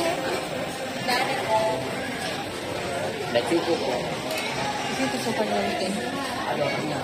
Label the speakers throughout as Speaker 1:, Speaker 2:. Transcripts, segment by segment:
Speaker 1: Udah cukup kok.
Speaker 2: Itu sopanya mungkin.
Speaker 1: Ada orangnya.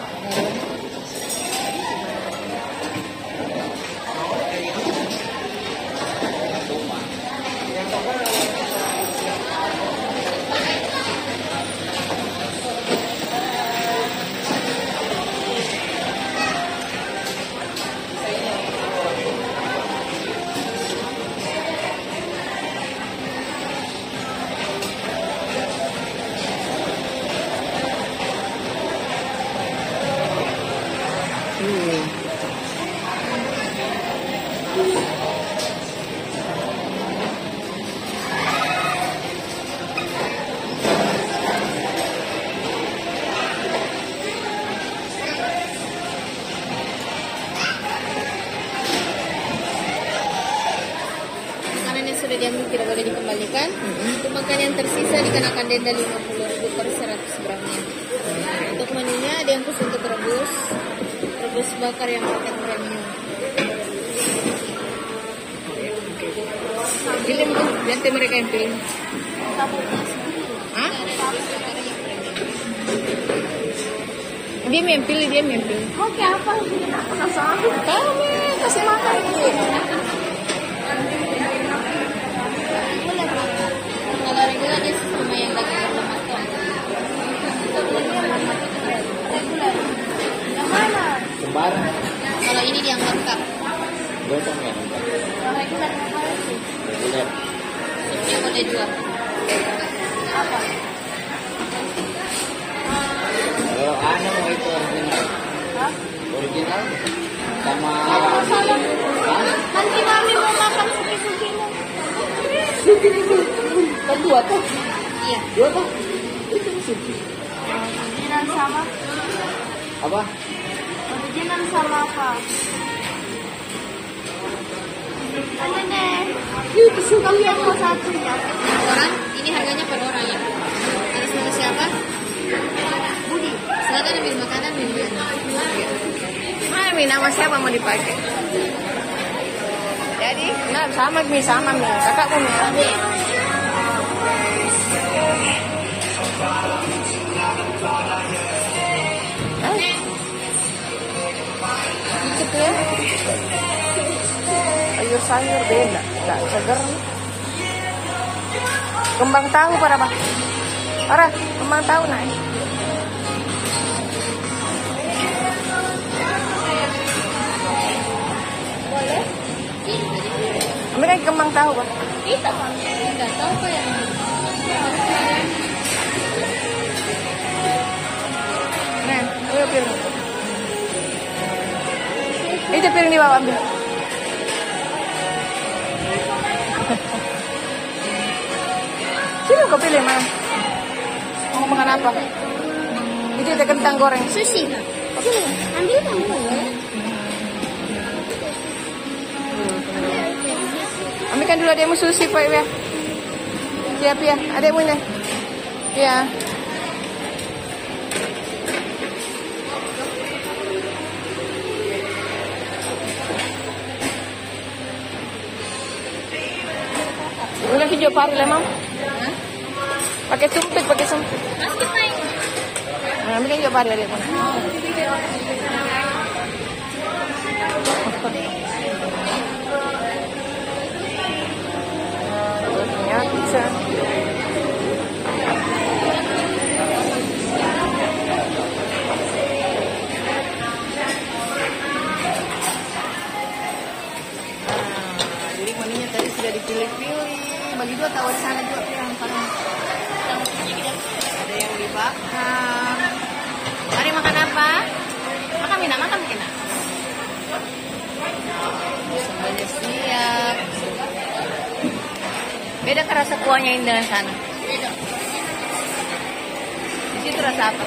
Speaker 2: Sudah diambil tidak boleh dikembalikan. Untuk makan yang tersisa dikenakan denda 50.000 per 100 gramnya. Untuk menunya ada yang khusus untuk rebus bakar yang paket premium.
Speaker 1: Pilih nanti mereka yang pilih.
Speaker 2: Hah?
Speaker 1: Dia yang pilih, dia yang pilih.
Speaker 2: Oke, apa?
Speaker 1: Kami kasih makan.
Speaker 2: Kalau regular dia sama yang daging berlemak. Yang mana?
Speaker 1: Sembarang.
Speaker 2: Kalau ini yang lengkap.
Speaker 1: Gosong ya.
Speaker 2: Kalau regular apa sih?
Speaker 1: Reguler.
Speaker 2: Ini boleh juga. Apa?
Speaker 1: Kalau Ana mau itu original.
Speaker 2: Hah?
Speaker 1: Original sama.
Speaker 2: Nanti kami mau makan suki-sukimu.
Speaker 1: Kan dua tuh.
Speaker 2: Iya.
Speaker 1: Dua tuh. Itu suki.
Speaker 2: Original sama?
Speaker 1: Apa?
Speaker 2: Original sama apa? Ada deh.
Speaker 1: Itu suki.
Speaker 2: Kamu yang mau satu ya? Orang? Ini harganya per orang ya? Atas nama siapa? Budi. Silakan ambil makanan minuman.
Speaker 1: Mana nama siapa mau dipakai? Jadi, nah sama mi, kakakmu mi. Dikit ya. Sayur beda, nggak seger. Kembang tahu para bang. Para kembang tahu naik.
Speaker 2: Boleh?
Speaker 1: Ambil kembang tahu bang.
Speaker 2: Kita nggak tahu apa yang
Speaker 1: Nah, ayo piring. Itu piring di bawah ambil. Sini kau pilih mana? Mau makan apa? Itu ada kentang goreng.
Speaker 2: sushi. Oke, ambil kamu ya.
Speaker 1: Ambilkan dulu adekmu sushi Pak ya. Siap ya, adekmu nih. Ya. Udah video pari lah, Mam. Pakai sempit.
Speaker 2: Masuk main.
Speaker 1: Nah, ambilkan video pari adekmu. Bisa. Jadi menunya tadi sudah dipilih-pilih. Bagi dua tawar sana juga yang paling. Ada yang dibakar. Mari makan apa? Makan Mina, makan Mina. Semuanya siap. Beda kan rasa kuahnya ini dengan sana?
Speaker 2: Beda.
Speaker 1: Di situ rasa apa?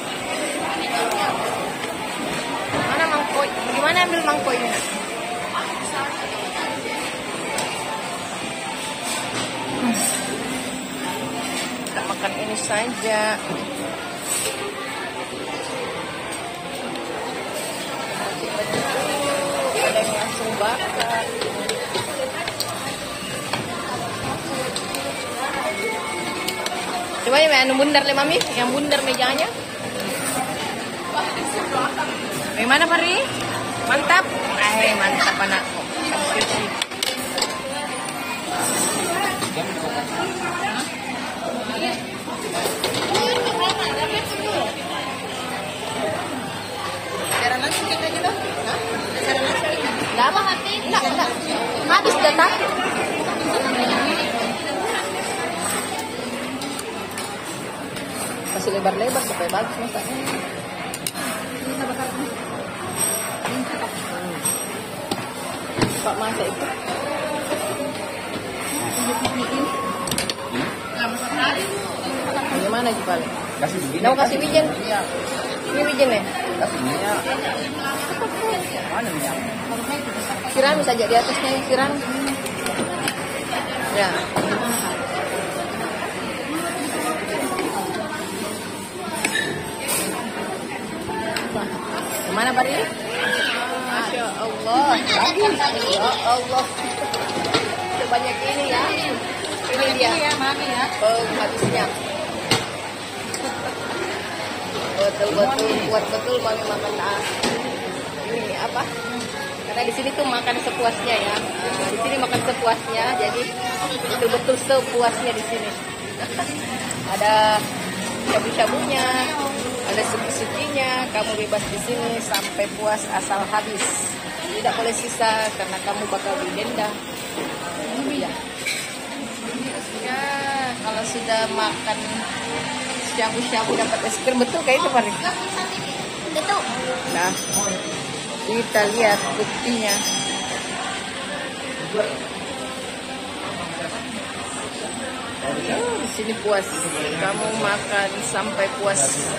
Speaker 1: Mana mangkoi? Gimana ambil mangkoinya? Kita makan ini saja. Ada yang langsung bakar.
Speaker 2: Coba ya, anu bundar le mami, yang bundar mejanya. Bagaimana Pari? Mantap. Mantap anakku. Cara nasi kita gitu? Cara nasi? Enggak apa hati? Enggak. Habis data. Kasih lebar-lebar supaya bagus masaknya. Pak masak itu. Gimana sih paling?
Speaker 3: Kasih begini.
Speaker 2: Mau kasih wijen? Ini wijen ya?
Speaker 3: Kasihnya mana nih?
Speaker 2: Siramis aja di atasnya siramis. Ya. Kemana Pak ini? Masya Allah. Ya Allah. Sebanyak ini ya. Ini dia.
Speaker 1: Ya, mami ya.
Speaker 2: Oh, habisnya. Betul-betul buat betul mami makan ini apa? Karena di sini tuh makan sepuasnya ya. Nah, di sini makan sepuasnya, jadi betul-betul sepuasnya di sini. Ada shabu-shabunya, ada suki-sukinya. Kamu bebas di sini sampai puas asal habis. Tidak boleh sisa karena kamu bakal didenda. Ya. Ya, kalau sudah makan shabu-shabu dapat es krim betul kayak itu Pak. Betul. Nah, kita lihat buktinya. Oh, di sini puas. Kamu makan sampai puas.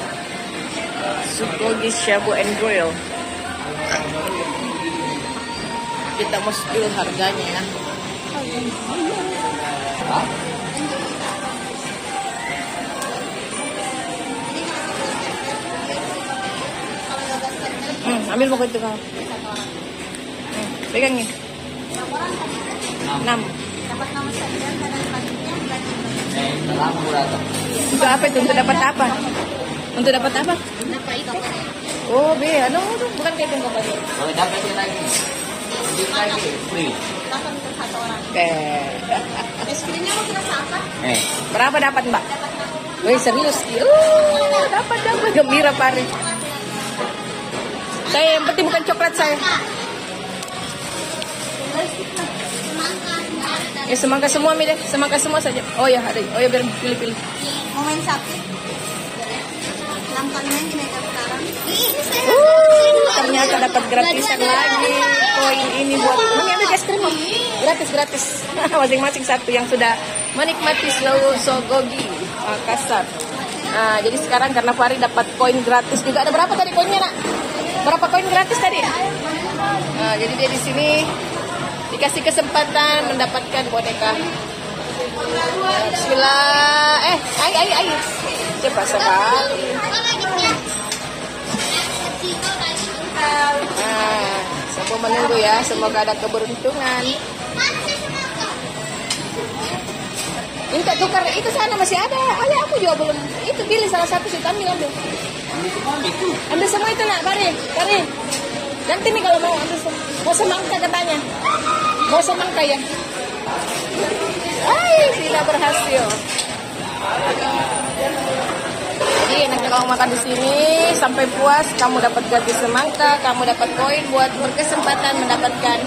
Speaker 2: Sugogi Shabu and Grill. Kita mau spill harganya ya. Ambil mau itu kamu. Pegang nih. 6. Untuk apa itu? Untuk dapat apa? Untuk dapat apa? Oh, anu tuh bukan kayak itu kabarnya.
Speaker 3: Kalau dapat lagi. Sedikit lagi free.
Speaker 2: Oke.
Speaker 1: Es krimnya mau kita apa?
Speaker 2: Berapa dapat, Mbak? Wih, serius. Dapat gembira Pari. Saya yang penting bukan coklat saya. Ya semangka semua Mi deh, semangka semua saja. Oh ya ada. Oh ya biar pilih-pilih.
Speaker 1: Mau main sapi? Lampannya dinaikkan sekarang.
Speaker 2: Ternyata dapat gratisan lagi. Koin ini buat Mami ambil es krim. Gratis. Masing-masing satu yang sudah menikmati slow sogogi Makassar. Nah, jadi sekarang karena Fari dapat koin gratis juga. Ada berapa tadi koinnya, Nak? Berapa koin gratis tadi? Nah, jadi dia di sini dikasih kesempatan mendapatkan boneka. Bismillah. Ayo. Cepat sekali. Nah, semua menunggu ya. Semoga ada keberuntungan. Minta tukar itu sana masih ada. Oleh aku juga belum. Itu pilih salah satu sih ambil. Ambil semua itu Nak, Pari. Nanti nih kalau mau ambil semua. Mau semangka katanya. Mau semangka ya. Tidak berhasil. Jadi enaknya kamu makan di sini sampai puas, kamu dapat gratis semangka, kamu dapat koin buat berkesempatan mendapatkan.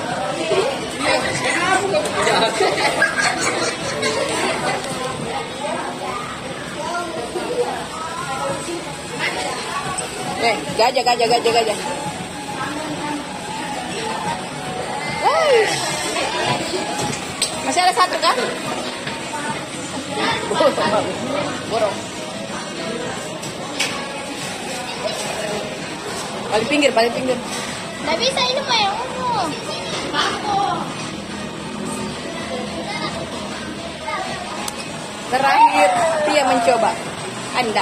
Speaker 2: Gajah. Masih ada satu kan? Borong. Paling pinggir.
Speaker 1: Nggak bisa ini Pak yang umum.
Speaker 2: Terakhir dia mencoba. Anda.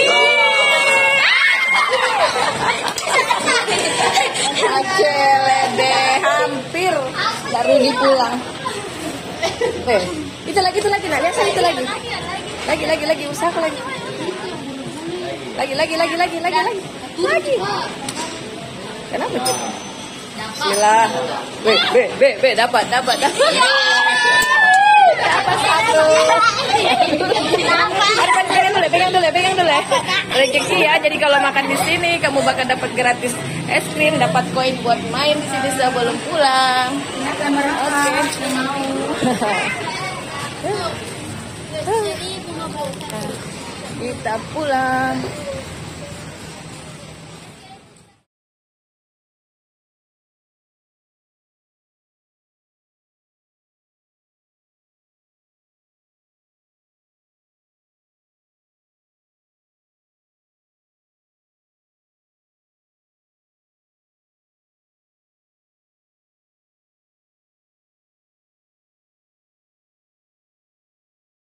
Speaker 2: Acelede hampir nggak rugi pulang. Itu lagi Nak, lihat itu lagi.
Speaker 1: Lagi, usaha lagi. Lagi. Kenapa tuh? Sila. Dapat. Dapat satu. Pegang dulu ya. Rezeki ya. Jadi kalau makan di sini kamu bakal dapat gratis es krim, dapat koin buat main di sini sebelum pulang. Oke. Kita pulang.